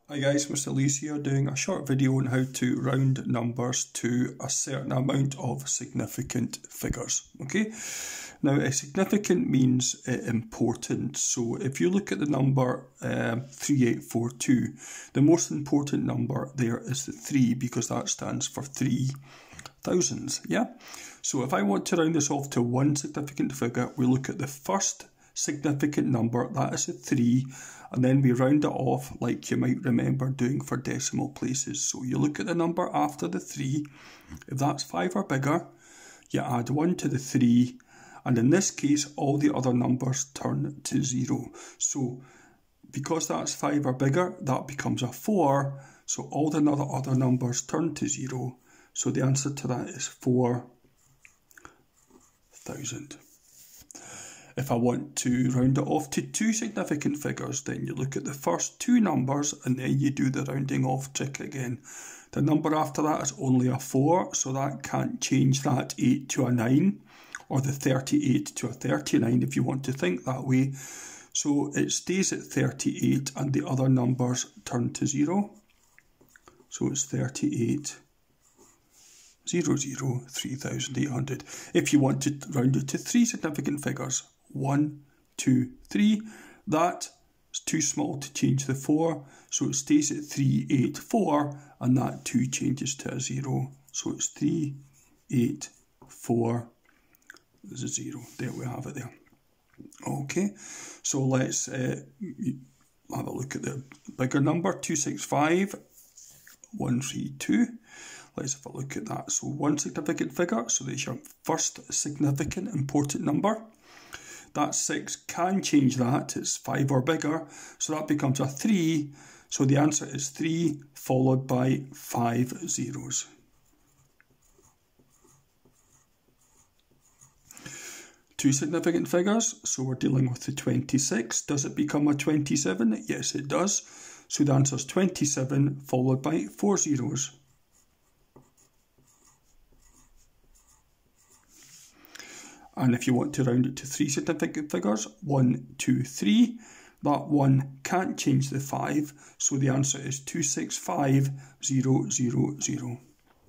Hi guys, Mr. Lee's here doing a short video on how to round numbers to a certain amount of significant figures. Okay, now a significant means important. So if you look at the number 3842, the most important number there is the 3 because that stands for 3 thousands. Yeah, so if I want to round this off to one significant figure, we look at the first significant number, that is a 3, and then we round it off like you might remember doing for decimal places. So you look at the number after the 3, if that's 5 or bigger, you add 1 to the 3, and in this case all the other numbers turn to 0. So because that's 5 or bigger, that becomes a 4, so all the other numbers turn to 0. So the answer to that is 4,000. If I want to round it off to two significant figures, then you look at the first two numbers and then you do the rounding off trick again. The number after that is only a 4, so that can't change that 8 to a 9, or the 38 to a 39 if you want to think that way. So it stays at 38 and the other numbers turn to 0. So it's 38. 3,800. If you want to round it to three significant figures, 1, 2, 3, that is too small to change the 4, so it stays at 384, and that 2 changes to a 0. So it's 384, 0. There we have it there. Okay, so let's have a look at the bigger number, 265, 132. Let's have a look at that. So one significant figure, so there's your first significant important number. That 6 can change that, it's 5 or bigger, so that becomes a 3. So the answer is 3 followed by 5 zeros. Two significant figures, so we're dealing with the 26. Does it become a 27? Yes, it does. So the answer is 27 followed by 4 zeros. And if you want to round it to three significant figures, 1, 2, 3, that 1 can't change the 5, so the answer is 265,000.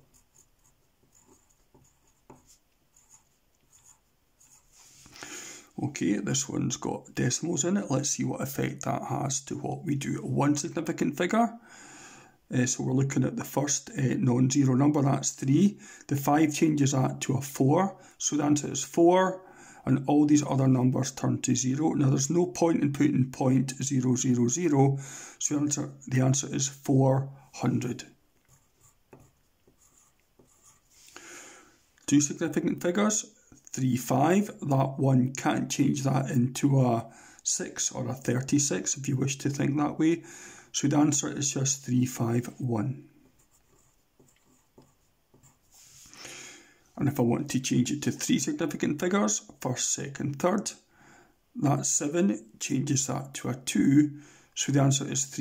Okay, this one's got decimals in it. Let's see what effect that has to what we do at one significant figure. So we're looking at the first non-zero number, that's 3. The 5 changes that to a 4, so the answer is 4, and all these other numbers turn to 0. Now there's no point in putting 0.000, so the answer is 400. Two significant figures, 3, 5, that 1 can't change that into a 6 or a 36 if you wish to think that way. So the answer is just 351. And if I want to change it to three significant figures, first, second, third, that 7 changes that to a 2. So the answer is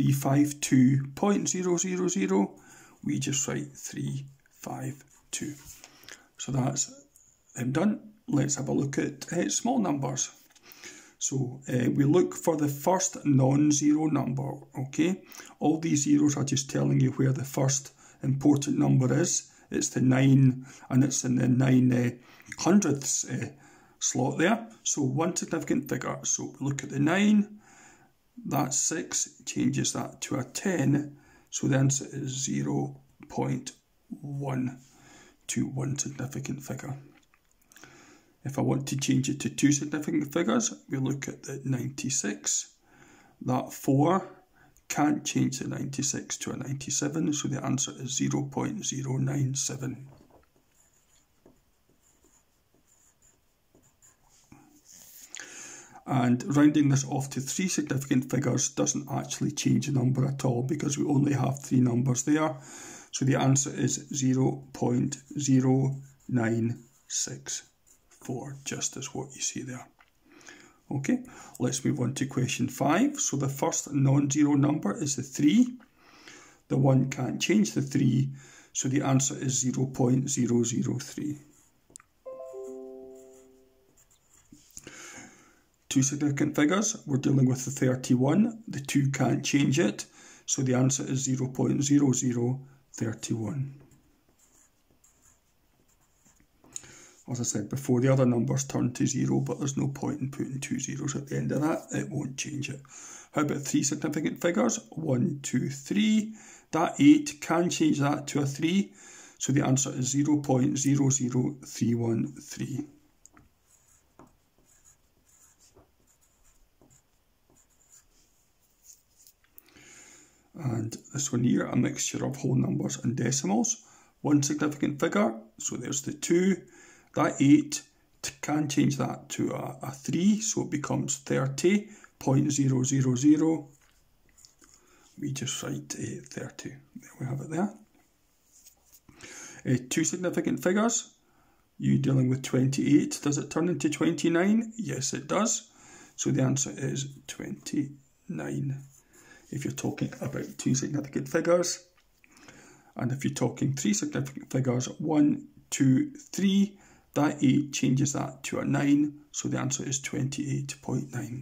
352.000. We just write 352. So that's them done. Let's have a look at small numbers. So we look for the first non-zero number, okay? All these zeros are just telling you where the first important number is. It's the 9, and it's in the 9 hundredths slot there. So one significant figure. So we look at the 9, that's 6, changes that to a 10. So the answer is 0.1 to one significant figure. If I want to change it to two significant figures, we look at the 96. That 4 can't change the 96 to a 97, so the answer is 0.097. And rounding this off to three significant figures doesn't actually change the number at all because we only have three numbers there. So the answer is 0.0964. Just as what you see there. Okay, let's move on to question 5. So the first non-zero number is the 3. The 1 can't change the 3, so the answer is 0.003. Two significant figures, we're dealing with the 31. The 2 can't change it, so the answer is 0.0031. As I said before, the other numbers turn to 0, but there's no point in putting 2 zeros at the end of that. It won't change it. How about 3 significant figures? 1, 2, 3. That 8 can change that to a 3. So the answer is 0.00313. And this one here, a mixture of whole numbers and decimals. 1 significant figure, so there's the 2. That 8 can change that to a 3, so it becomes 30.000. We just write 30. There we have it there. 2 significant figures. You dealing with 28. Does it turn into 29? Yes, it does. So the answer is 29. If you're talking about 2 significant figures. And if you're talking 3 significant figures, 1, 2, 3, that 8 changes that to a 9, so the answer is 28.9.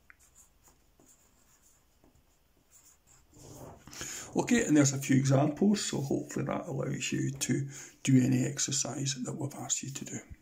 Okay, and there's a few examples, so hopefully that allows you to do any exercise that we've asked you to do.